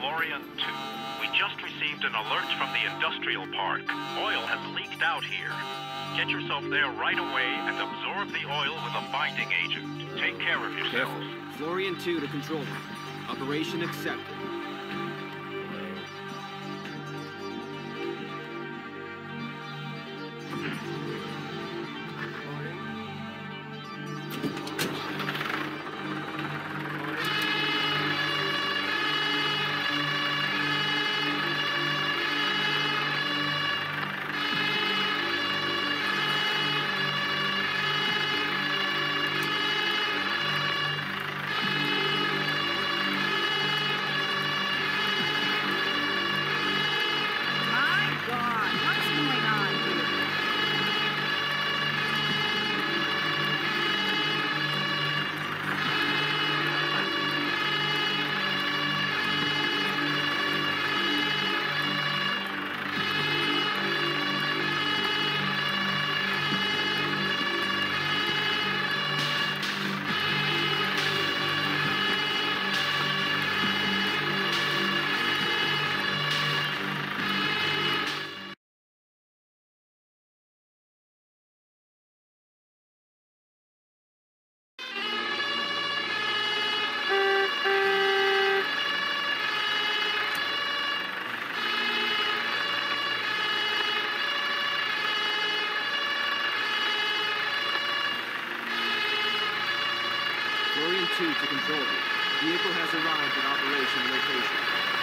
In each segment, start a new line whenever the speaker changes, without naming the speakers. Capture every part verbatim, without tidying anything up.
Florian two. We just received an alert from the industrial park. Oil has leaked out here. Get yourself there right away and absorb the oil with a binding agent. Take care of yourselves.
Careful. Florian two to control room. Operation accepted. two to control it. Vehicle has arrived at operation location.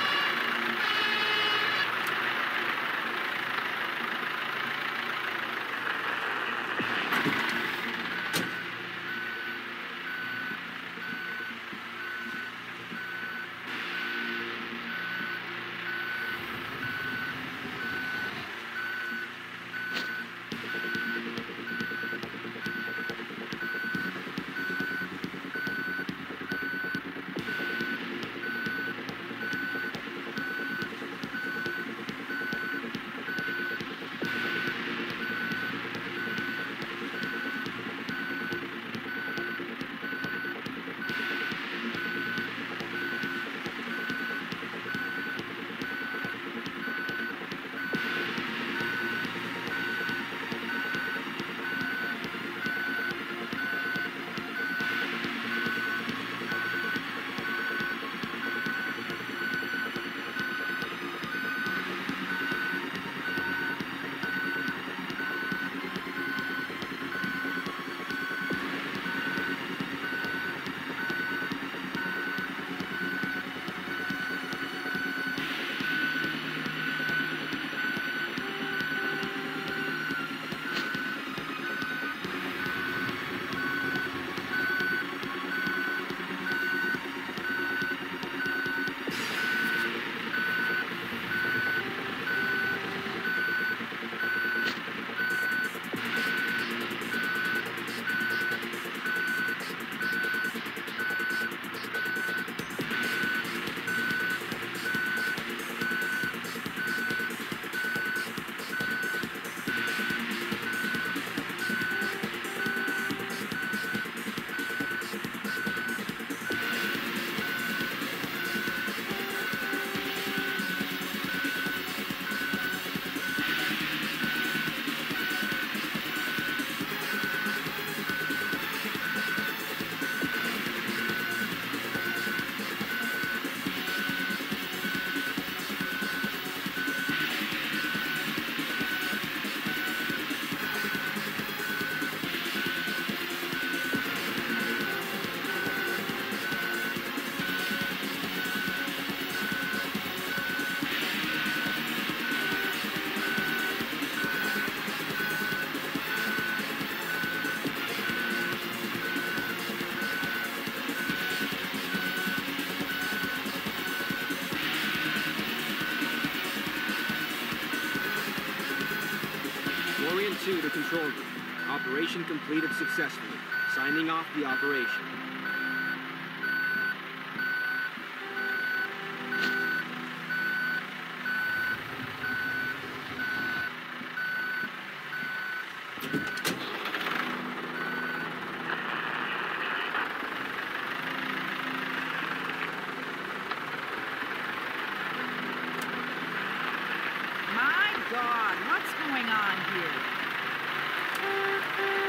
two to control room. Operation completed successfully. Signing off the operation.
God, what's going on here?